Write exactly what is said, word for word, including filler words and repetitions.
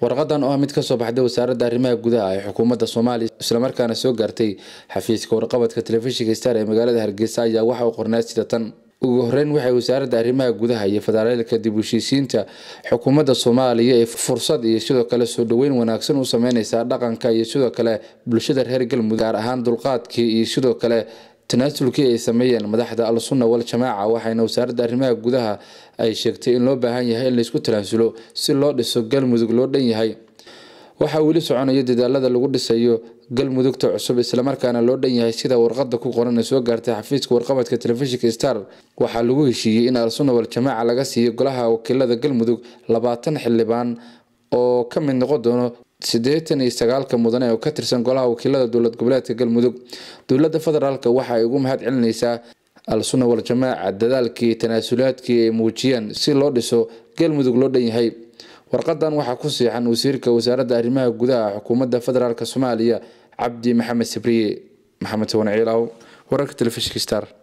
warqadan oo mid ka soo baxday wasaaradda arrimaha gudaha ee xukuumadda Soomaaliya isla markaana soo gaartay xafiiska warqabadka telefishinka Star ee magaalada Hargeysa ayaa waxa uu qornaa sida tan ugu horeyn waxay wasaaradda arrimaha gudaha iyo federaalka dib u heshiisiinta xukuumadda Soomaaliya ee fursad iyo sidoo kale soo dhaweyn wanaagsan u sameynaysa dhaqanka iyo sidoo kale bulshada reer Galmudug gaar ahaan dulqaadkii iyo sidoo kale tanaasulkii ay sameeyeen madaxda al-sunna wal jamaa waxayna wasaaradda arrimaha gudaha ay sheegtay in loo baahan yahay in la isku tanaasulo si loo dhiso Galmudug loo dhan yahay waxa wali soconaya dadaalada lagu dhisayo Galmudugta cusub isla markaana loo dhan yahay sida warqadda ku qoran soo gaartay xafiiska warqabadka telefishinka Star waxa lagu heshiiyay in al-sunna wal jamaa laga siiyo golaha wakiilada Galmudug labaatan xildhibaan oo ka mid noqon doono sideetan iyo sagaal ka mudane oo ka tirsan golaha wakiilada dowlad goboleedka Galmudug dowladda federaalka waxa ay ugu mahad celinaysaa al-sunna wal jamaa dadaalkii tanaasulaadkii ay muujiyeen si loo dhiso Galmudug loo dhan yahay warqadan waxa ku siixan wasiirka wasaaradda arrimaha gudaha xukuumadda federaalka Soomaaliya Cabdi Maxamed Sabriye Maxamed Wan Ciilaaw wararka telefishinka Star